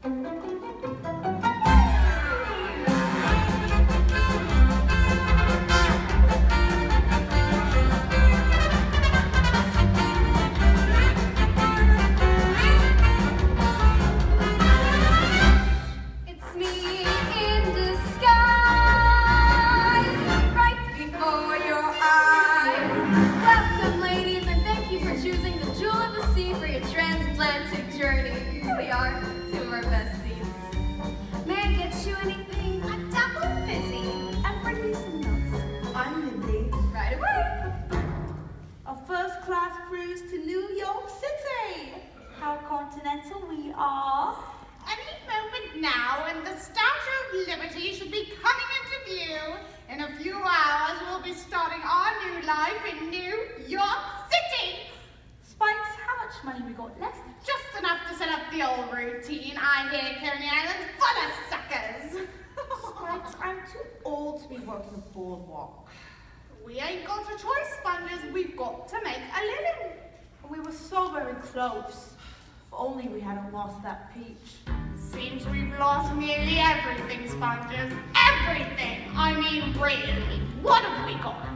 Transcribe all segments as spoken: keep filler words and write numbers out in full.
We ain't got a choice, Sponges. We've got to make a living. We were so very close. If only we hadn't lost that peach. Seems we've lost nearly everything, Sponges. Everything! I mean, really. What have we got?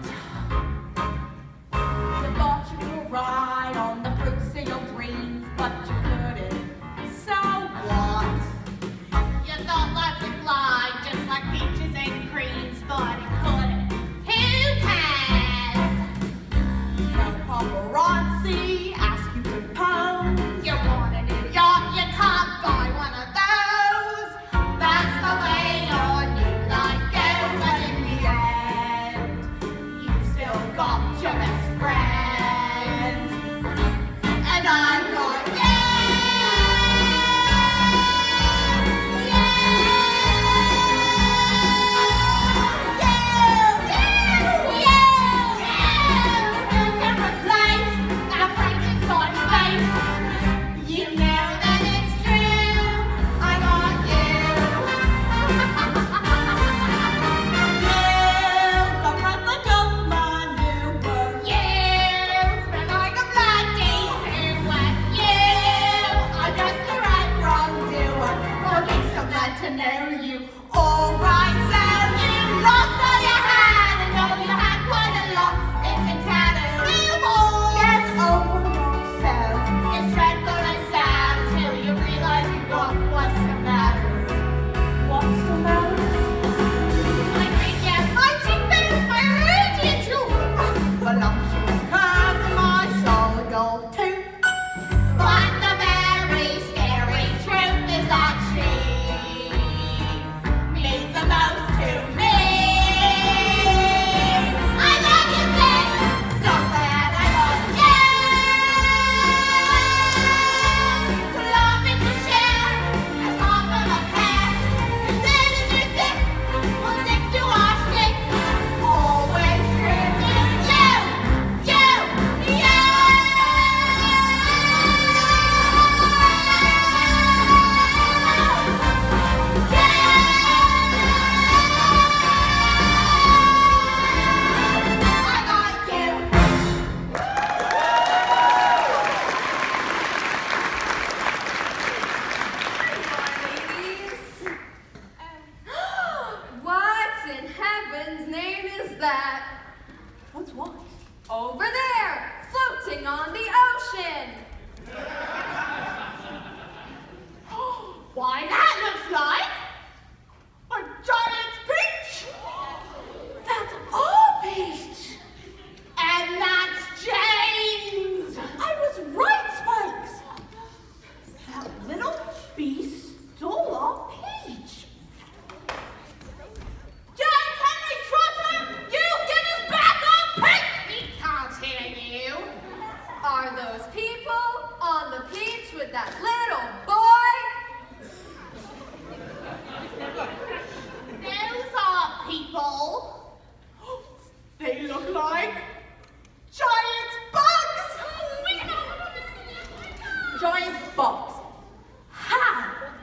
You thought you could ride on the fruits in your dreams, but you couldn't. So what? You thought life would fly just like peaches and creams, but it couldn't. Who cares? No paparazzi ask you to pose. You want a new yacht, you can't buy one of those. That's the way your new life goes, but in the end, you still got your best friend. And I'm got you. To know you. All right, so you lost all you had, and though you had quite a lot, it's a terrible. Get over yourself. It's dreadful and sad until you realize you've got what's the matter. What's the matter? My great yeah, my cheekbones, my radiant jewels, Voluptuous curves and my solid gold tooth. but the very scary truth is that she means the most to me. I love you, Sid. So glad I love you. To love and to share as half of a pair. You said in your stick, we'll stick to our stick. Always true to you, you, you. What in heaven's name is that? What's what? Over there, floating on the ocean. Why, that looks like a giant peach! That's our peach! And that's James! I was right, Spikes! That little beast stole our peach! James Henry Trotter, you give us back our peach! We can't hear you. Are those people on the beach with that little boy? Those are people. They look like giant bugs! Giant bugs! How?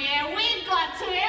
yeah, we've got to